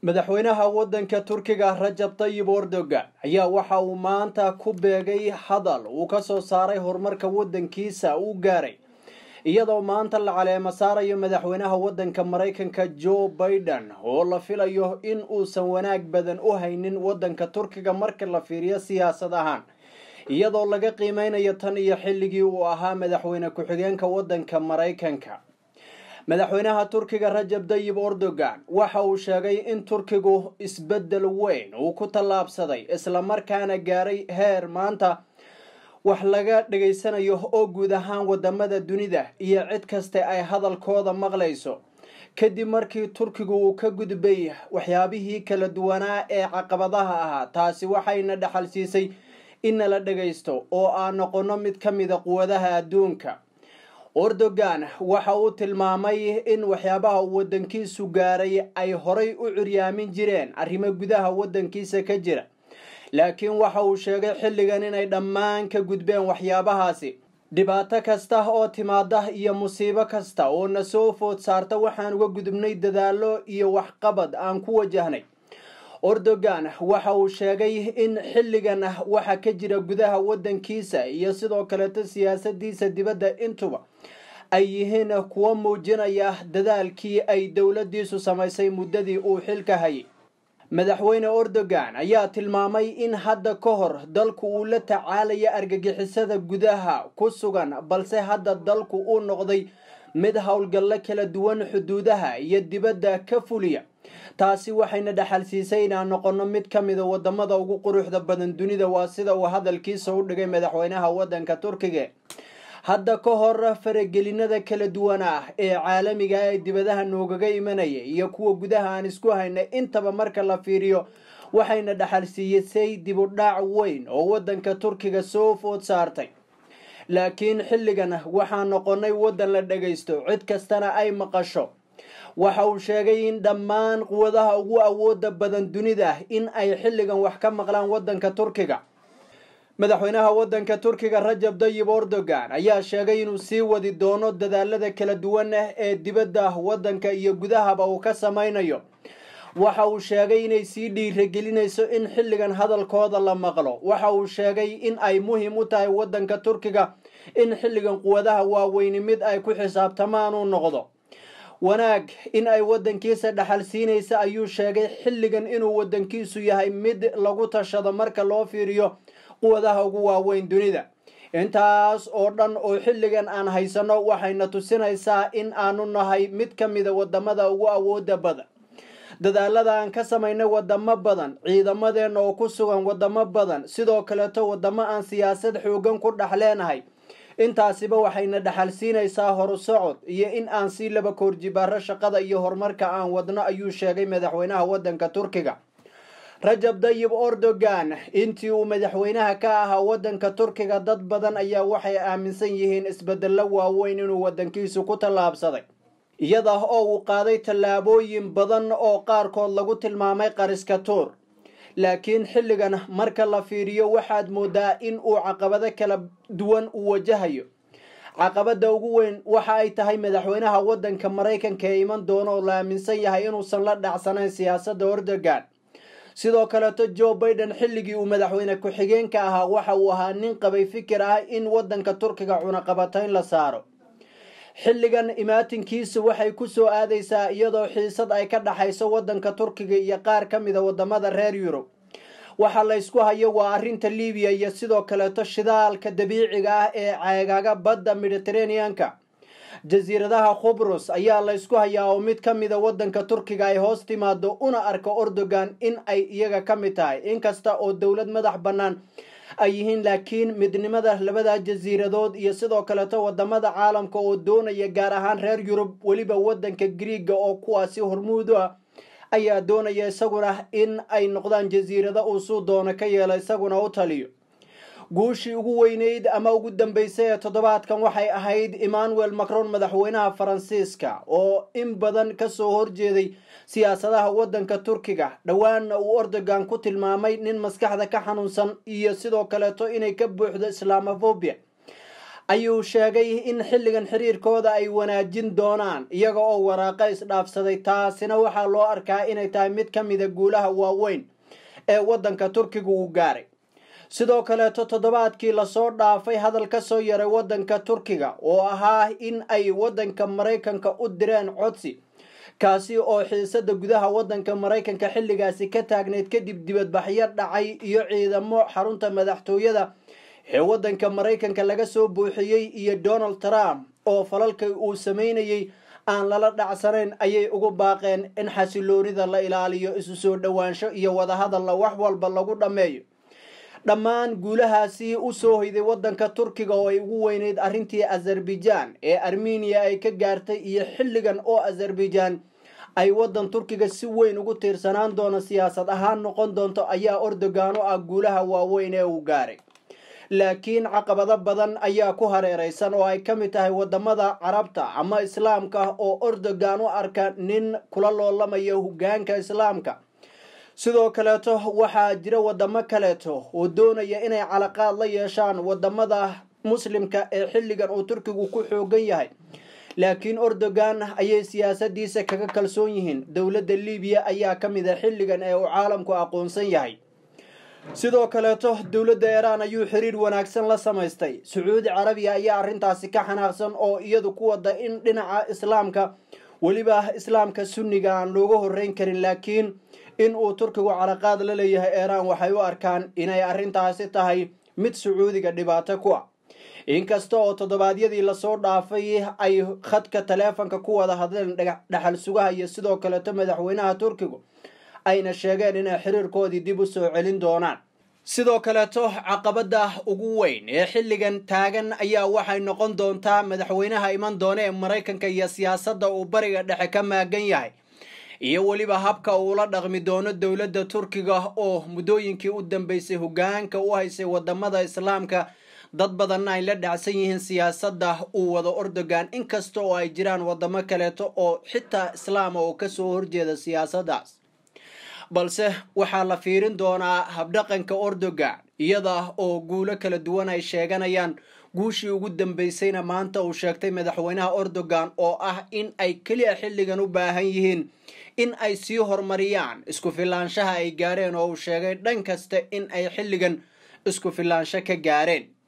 madaxweynaha wadanka Turkiga Rajab Tayyip Erdogan ayaa waxa uu maanta ku beegay hadal uu ka soo saaray horumarka wadankiisa uu gaaray iyadoo maanta la caleema saarayo madaxweynaha wadanka Mareykanka Joe Biden oo la filayo in uu san wanaag badan u haynin wadanka Turkiga marka la fiiriyo siyaasad ahaan iyadoo laga qiimeynayo tan iyo xilligii uu ahaa madaxweyne ku-xigeenka wadanka Mareykanka madaxweynaha Turkiga Rajab Tayyip Erdogan waxa uu sheegay in Turkigu isbedel weyn uu ku talaabsaday isla markaana gaaray heer maanta wax laga dhageysanayo oo guud ahaan wadamada dunida iyo cid kasta ay hadalkooda maqlayso kadib markii Turkigu uu ka gudbay waxyaabihii kala duwanaa ee caqabadaha ahaa taasi waxayna dhaxal siisay in la dhageysto oo aan noqono mid kamid ah quwadaha adduunka Erdogan waxa uu tilmaamay in waxyaabaha wadankiisu gaaray ay horay u curyaamin jireen arrimo gudaha wadankiisa ka jira laakiin waxa uu sheegay xilligan inay dhammaan ka gudbeen waxyaabahaasi dhibaato kasta oo timaada iyo musiibo kasta oo na soo food saarta waxaan uga gudubnay dadaalo iyo waxqabad aan ku wajahnay Erdogan waxa uu sheegay in xilligan waxa ka jira gudaha wadankiisa iyo sidoo kale siyaasadiisa dibadda intuba ay yihiin kuwa muujinaya dadaalkii ay dawladdiisu samaysay muddadii uu xilka hayay madaxweyne Erdogan ayaa tilmaamay in hadda ka hor dalku uu la tacaalaya argagixisada gudaha ku sugan balse hadda dalku uu noqday mid hawlgal kala duwan xuduudaha iyo dibadda ka fuliya taasi waxayna dhaxal siisay inaan noqono mid kamid ah wadamada ugu quruxda badan dunida waa sida uu hadalkiisa u dhigay madaxweynaha wadanka Turkiga hadda ka hor faragelinada kala duwan ee caalamiga ah ee dibadaha noogaga imanaya iyo kuwa gudaha aan isku haynay intaba marka la fiiriyo waxayna dhaxal siisay dib u dhac weyn oo wadanka Turkiga soo food saartay laakiin xilligan waxaan noqonay wadan la dhageysto cid kastana ay maqasho waxa uu sheegay in dhammaan quwadaha ugu awooda badan dunida in ay xilligan wax ka maqlaan wadanka Turkiga madaxweynaha wadanka Turkiga Rajab Tayyip Erdogan ayaa sheegay inuu sii wadi doono dadaalada kala duwan ee dibadda wadanka iyo gudahaba uu ka samaynayo waxa uu sheegay inay sii dhiirigelinayso in xilligan hadalkooda la maqlo waxa uu sheegay in ay muhiim u tahay wadanka Turkiga in xilligan quwadaha waaweyn mid ay ku xisaabtamaan uu noqdo wanaag in ay wadankiisa dhaxal siinaysa ayuu sheegay xilligan inuu wadankiisu yahay mid lagu tashado marka loo fiiriyo quwadaha ugu waaweyn dunida intaas oo dhan oo xilligan aan haysano waxayna tusinaysaa in aanu nahay mid kamid ah wadamada ugu awooda badan dadaalada aan ka samaynay wadamo badan ciidamadeena oo ku sugan wadamo badan sidoo kale wadamo aan siyaasad xoogan ku dhaxleenahay intaasiba waxayna dhaxal siinaysaa horusocod iyo in aan si laba koorjibaaro shaqada iyo horumarka aan wadno ayuu sheegay madaxweynaha wadanka Turkiga Rajab Tayyip Erdogan intii uu madaxweynaha ka ahaa wadanka Turkiga dad badan ayaa waxay aaminsan yihiin isbedelo waaweyn inuu wadankiisu ku talaabsaday iyada oo uu qaaday tallaabooyin badan oo qaarkood lagu tilmaamay qariska tuur laakiin xilligan marka la fiiriyo waxaad moodaa in uu caqabado kala duwan u wajahayo caqabada ugu weyn waxa ay tahay madaxweynaha wadanka Mareykanka ee iman doono oo la aaminsan yahay inuusan la dhacsanayn siyaasadda Erdogan sidoo kale Joe Biden xilligii uu madaxweyne ku-xigeenka ahaa waxa uu ahaa nin qabay fikir ah in wadanka Turkiga cunaqabatayn la saaro xilligan imaatinkiisu waxay ku soo aadaysaa iyadoo xiisad ay ka dhaxayso wadanka Turkiga iyo qaar kamid ah wadamada reer Yurub waxa la isku hayo waa arinta Liibiya iyo sidoo kale shidaalka dabiiciga ah ee ceegaaga badda Mediterranean-ka jasiiradaha Qobrus ayaa la isku hayaa oo mid kamid ah wadanka Turkiga ay hoos timaado una arko Erdogan in ay iyaga kamid tahay inkasta oo dawlad madax banaan ay yihiin laakiin midnimada labada jasiiradood iyo sidoo kale wadamada caalamka oo doonaya gaar ahaan reer Yurub waliba wadanka Greega oo kuwaasi hormuud ah ayaa doonaya isaguna in ay noqdaan jasiirada uu soo doono ka yeelay isaguna u taliyo guushii ugu weyneyd ama ugu dambeysay toddobaadkan waxay ahayd Emmanuel Macron madaxweynaha Faransiiska oo in badan ka soo horjeeday siyaasadaha wadanka Turkiga dhawaan uu Erdogan ku tilmaamay nin maskaxda ka xanuunsan iyo sidoo kale inay ka buuxdo Islamophobia ayuu sheegay in xilligan xiriirkooda ay wanaajin doonaan iyaga oo waraaqa isdhaafsaday. taasina waxaa loo arkaa inay tahay mid ka mida guulaha waaweyn ee waddanka Turkiga uu gaaray. sidoo kaleeto toddobaadkii lasoo dhaafay hadal ka soo yaray waddanka Turkiga oo ahaa in ay waddanka Mareykanka u direen codsi kaasi oo xiisada gudaha waddanka Mareykanka xilligaasi ka taagneed kadib dibadbaxyo dhacay iyo ciidamo xarunta madaxtooyada ee waddanka Mareykanka laga soo buuxiyay iyo Donald Trump oo falalka uu sameynayay aan lala dhacsanayn ayay ugu baaqeen in xasiloonida la ilaaliyo, isu soo dhawaansho iyo wada hadal wax walba lagu dhameeyo. dhammaan guulahaasi u soo hoyday waddanka Turkiga oo ay ugu weyneyd arrintii Azerbaijan ee Armenia ay ka gaartay iyo xilligan oo Azerbaijan ay waddan Turkiga si weyn ugu tiirsanaan doona siyaasad ahaan noqon doonto ayaa Erdogan oo ah guulaha waaweyn ee uu gaaray. laakiin caqabado badan ayaa ku hareeraysan oo ay ka mid tahay wadamada Carabta ama Islaamka oo Erdogan u arka nin kula loolamaya hoggaanka Islaamka. sidoo kaleeto waxaa jira wadamo kaleeto oo doonaya inay calaqaad la yeeshaan wadamada muslimka ee xilligan uu Turkigu ku xoogan yahay, laakiin Erdogan ayay siyaasadiisa kaga kalsoon yihiin. dowladda Liibiya ayaa ka mid ah xilligan ee uu caalamku aqoonsan yahay. sidoo kaleeto dowladda Iran ayuu xiriir wanaagsan la samaystay. Sacuudi Carabiya ayaa arrintaasi ka xanaaqsan oo iyadu ku wada in dhinaca Islaamka waliba Islaamka Sunniga aan looga horeyn karin, laakiin in uu Turkigu calaqaad la leeyahay Iran waxay u arkaan inay arrintaasi tahay mid Sacuudiga dhibaato ku ah. inkasta oo toddobaadyadii lasoo dhaafay ay khadka taleefanka ku wada hadleen dhaxal sugaha iyo sidoo kaleeto madaxweynaha Turkigu ayna sheegeen inay xiriirkoodii dib u soo celin doonaan. sidoo kaleeto caqabada ugu weyn ee xilligan taagan ayaa waxay noqon doontaa madaxweynaha iman doona ee Mareykanka iyo siyaasadda uu bariga dhexe ka maagan yahay iyo waliba habka uu la dhaqmi doono dowladda Turkiga oo muddooyinkii u dambeysay hoggaanka u haysay wadamada Islaamka. dad badan ay la dhacsan yihiin siyaasadda uu wado Erdogan, inkasta oo ay jiraan wadamo kaleeto oo xitaa Islaam oo ka soo horjeeda siyaasaddaas. balse waxaa la fiirin doonaa habdhaqanka Erdogan iyada oo guulo kala duwan ay sheeganayaan. guushii ugu dambeysayna maanta uu sheegtay madaxweynaha Erdogan oo ah in ay kaliya xilligan u baahan yihiin in ay sii horumariyaan isku filaanshaha ay gaareen, oo uu sheegay dhan kasta in ay xilligan isku filaansho ka gaareen.